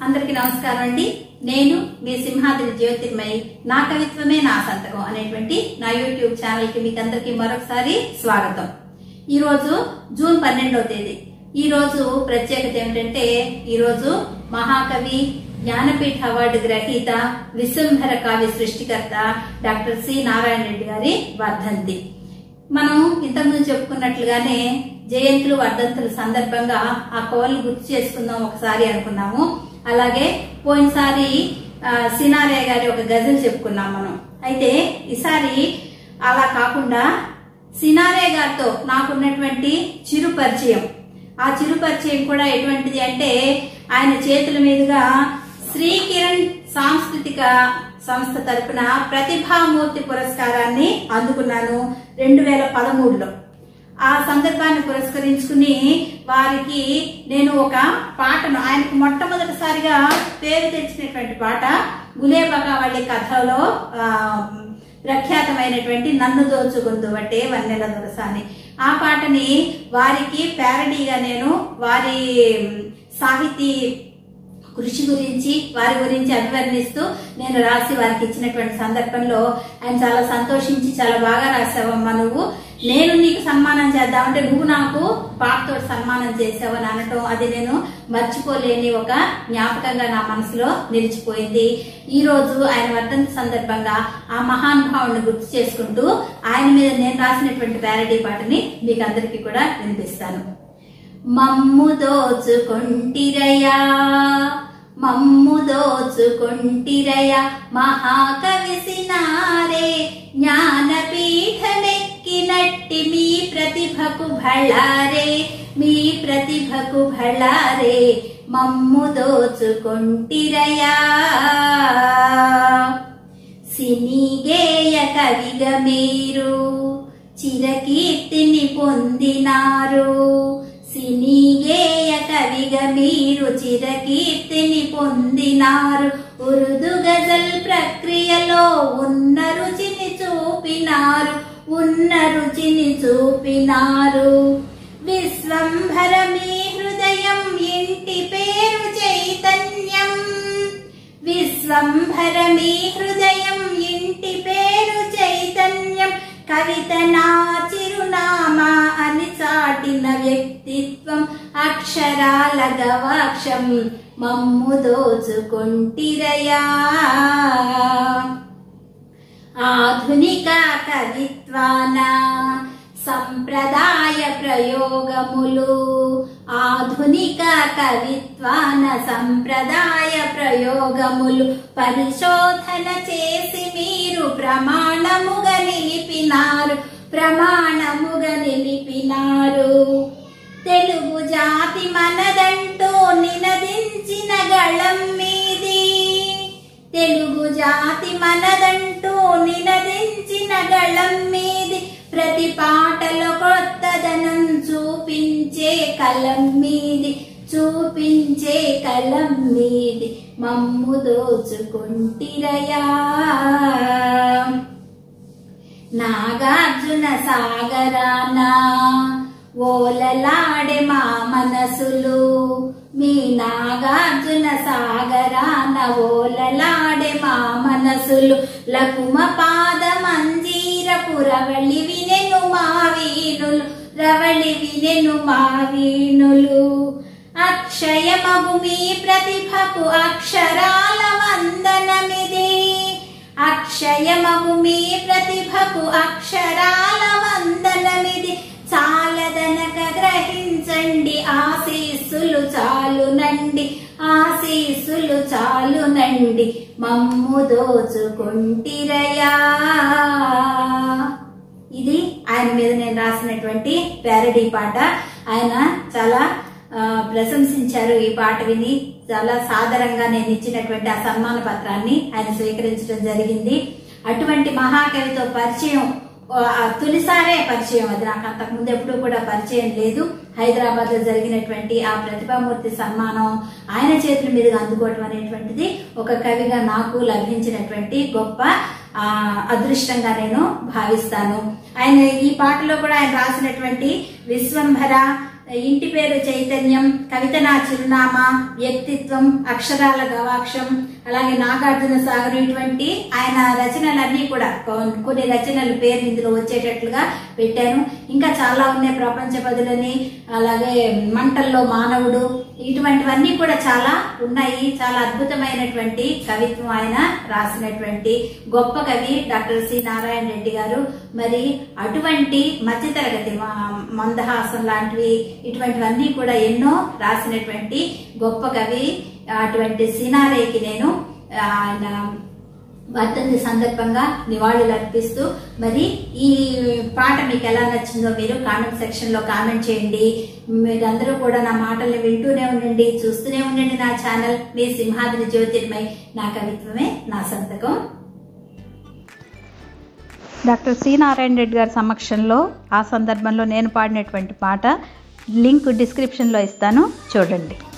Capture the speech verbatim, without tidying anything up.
అందరికీ నమస్కారం అండి. నేను మీ సింహాద్రి జ్యోతిర్మయి నా కవిత్వమే నా సంతకం అనేటువంటి నా యూట్యూబ్ ఛానల్ కి మీకు అందరికీ మరొకసారి స్వాగతం. ఈ రోజు జూన్ పన్నెండవ తేదీ. ఈ రోజు ప్రత్యేకత ఏమిటంటే ఈ రోజు మహాకవి జ్ఞానపీఠ అవార్డు గ్రహీత విశ్వంభర కావ్య సృష్టికర్త డాక్టర్ సి నారాయణ రెడ్డి గారి వర్ధంతి. మనం ఇంతకుముందు చెప్పుకున్నట్లుగానే జయంతులు వర్ధంతుల సందర్భంగా ఆ కవులను గుర్తు చేసుకుందాం ఒకసారి అనుకున్నాము. అలాగే పోయినసారి సినారయ్య గారి ఒక గజల్ చెప్పుకున్నాం మనం. అయితే ఈసారి అలా కాకుండా సినారయ్య గారితో నాకున్నటువంటి చిరు పరిచయం, ఆ చిరు పరిచయం కూడా ఎటువంటిది అంటే ఆయన చేతుల మీదుగా శ్రీ కిరణ్ సాంస్కృతిక సంస్థ తరపున ప్రతిభామూర్తి పురస్కారాన్ని అందుకున్నాను రెండు వేల పదమూడులో. ఆ సందర్భాన్ని పురస్కరించుకుని వారికి నేను ఒక పాటను, ఆయనకు మొట్టమొదటిసారిగా పేరు తెచ్చినటువంటి పాట గులేబకావళి కథలో ప్రఖ్యాతమైనటువంటి నన్ను దోచుకుందు బట్టే వన్నెల దొరసాని, ఆ పాటని వారికి ప్యారడీగా నేను వారి సాహితీ కృషి గురించి వారి గురించి అభివర్ణిస్తూ నేను రాసి వారికి ఇచ్చినటువంటి సందర్భంలో ఆయన చాలా సంతోషించి చాలా బాగా రాసావమ్మా నువ్వు, నేను నీకు సన్మానం చేద్దామంటే నువ్వు నాకు పాటతో సన్మానం చేసావు అని అనటం, అది నేను మర్చిపోలేని ఒక జ్ఞాపకంగా నా మనసులో నిలిచిపోయింది. ఈ రోజు ఆయన వర్ధంతి సందర్భంగా ఆ మహానుభావుని గుర్తు చేసుకుంటూ ఆయన మీద నేను రాసినటువంటి ప్యారడీ పాటని మీకు అందరికీ కూడా వినిపిస్తాను. మమ్ము దోచుకొంటిరయా మమ్ము దోచుకొంటిరయా మహాకవి సినారే, జ్ఞానపీఠమెక్కినట్టి మీ ప్రతిభకు భళారే, మీ ప్రతిభకు భళారే, మమ్ము దోచుకొంటిరయా. సినీ గేయ కవిగా మీరు చిరకీర్తిని పొందినారు, సినీ గేయ కవిగా మీరు చిరకీర్తిని పొందినారు, ఉర్దూ గజల్ ప్రక్రియలో ఉన్న రుచిని చూపినారు, ఉన్న రుచిని చూపినారు. విశ్వంభర మీ హృదయం ఇంటి పేరు చైతన్యం, విశ్వంభర మీ హృదయం ఇంటి పేరు చైతన్యం, కవిత నా చిరునామా అని చాటిన వ్యక్తిత్వం, అక్షరాల గవాక్షం మమ్ము దోచుకొంటిరయా. ఆధునిక కవిత్వాన సంప్రదాయ ప్రయోగములు, ఆధునిక కవిత్వాన సంప్రదాయ ప్రయోగములు పరిశోధన చేసి మీరు ప్రమాణముగా నిలిపినారు, ప్రమాణముగా నిలిపినారు. తెలుగు జాతి మనదంటూ నినదించిన గళం మీది, తెలుగు జాతి మనదంటూ నినదించిన గళం మీది, ప్రతి పాటలో కొత్తదనం చూపించే కలం మీది, చూపించే కలం మీది, మమ్ము దోచుకొంటిరయా. నాగార్జున సాగరాన ఓలలాడే మా మనసులు, మీ నాగార్జున సాగరాన ఓలలాడే మా మనసులు, లకుమ పాద మంజీరపు రవళి వినెను మా వీణులు, రవళి వినెను మా వీణులు. అక్షయమగు మీ ప్రతిభకు అక్షరాల వందనమిది, అక్షయమగు మీ ప్రతిభకు అక్షరాల వందనమిది, చాలదనక గ్రహించండి ఆశీస్సులు చాలునండి, ఆశీస్సులు చాలునండి, మమ్ము దోచుకొంటిరయా. ఇది ఆయన మీద నేను రాసినటువంటి ప్యారడీ పాట. ఆయన చాలా ప్రశంసించారు ఈ పాట విని. చాలా సాదరంగా నేను ఇచ్చినటువంటి ఆ సన్మాన పత్రాన్ని ఆయన స్వీకరించడం జరిగింది. అటువంటి మహాకవితో పరిచయం తొలిసారే పరిచయం, అది నాకు అంతకు ముందు ఎప్పుడూ కూడా పరిచయం లేదు. హైదరాబాద్ లో జరిగినటువంటి ఆ ప్రతిభామూర్తి సన్మానం ఆయన చేతుల మీదుగా అందుకోవటం అనేటువంటిది ఒక కవిగా నాకు లభించినటువంటి గొప్ప అదృష్టంగా నేను భావిస్తాను. ఆయన ఈ పాటలో కూడా ఆయన రాసినటువంటి విశ్వంభర ఇంటి పేరు చైతన్యం, కవిత నా చిరునామా, వ్యక్తిత్వం, అక్షరాల గవాక్షం, అలాగే నాగార్జున సాగర్, ఇటువంటి ఆయన రచనలన్నీ కూడా కొన్ని రచనలు పేరు ఇందులో వచ్చేటట్లుగా పెట్టాను. ఇంకా చాలా ఉన్నాయి, ప్రపంచ పదులని, అలాగే మంటల్లో మానవుడు, ఇటువంటివన్నీ కూడా చాలా ఉన్నాయి. చాలా అద్భుతమైనటువంటి కవిత్వం ఆయన రాసినటువంటి గొప్ప కవి డాక్టర్ సి నారాయణ రెడ్డి గారు. మరి అటువంటి మధ్యతరగతి మందహాసం లాంటివి ఇటువంటివన్నీ కూడా ఎన్నో రాసినటువంటి గొప్ప కవి. అటువంటి సినారేకి నేను ఆయన వర్ధంతి సందర్భంగా నివాళులు అర్పిస్తూ, మరి ఈ పాట మీకు ఎలా నచ్చిందో మీరు కామెంట్ సెక్షన్ లో కామెంట్ చేయండి. మీరందరూ కూడా నా మాటల్ని వింటూనే ఉండండి, చూస్తూనే ఉండండి నా ఛానల్. మీ సింహాద్రి జ్యోతిర్మయి, నా కవిత్వమే నా సంతకం. డాక్టర్ సి నారాయణ రెడ్డి గారి సమక్షంలో ఆ సందర్భంలో నేను పాడినటువంటి పాట లింక్ డిస్క్రిప్షన్లో ఇస్తాను, చూడండి.